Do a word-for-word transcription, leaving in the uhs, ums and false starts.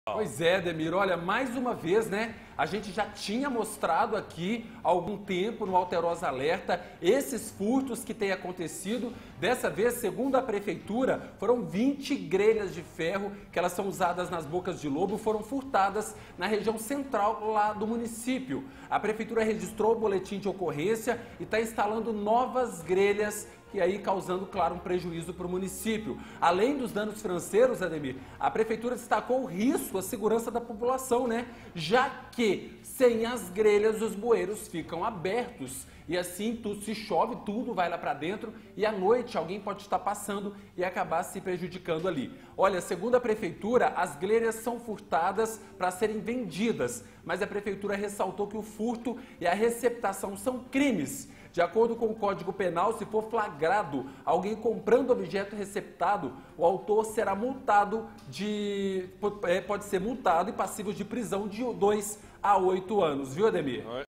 Pois é, Ademir, olha, mais uma vez, né, a gente já tinha mostrado aqui há algum tempo no Alterosa Alerta esses furtos que têm acontecido. Dessa vez, segundo a Prefeitura, foram vinte grelhas de ferro que elas são usadas nas bocas de lobo, foram furtadas na região central lá do município. A Prefeitura registrou o boletim de ocorrência e está instalando novas grelhas e aí causando, claro, um prejuízo para o município. Além dos danos financeiros, Ademir, a Prefeitura destacou o risco à segurança da população, né? Já que sem as grelhas os bueiros ficam abertos e assim tudo, se chove, tudo vai lá para dentro e à noite alguém pode estar passando e acabar se prejudicando ali. Olha, segundo a Prefeitura, as grelhas são furtadas para serem vendidas, mas a Prefeitura ressaltou que o furto e a receptação são crimes. De acordo com o Código Penal, se for flagrado alguém comprando objeto receptado, o autor será multado de, pode ser multado e passível de prisão de dois a oito anos, viu, Ademir?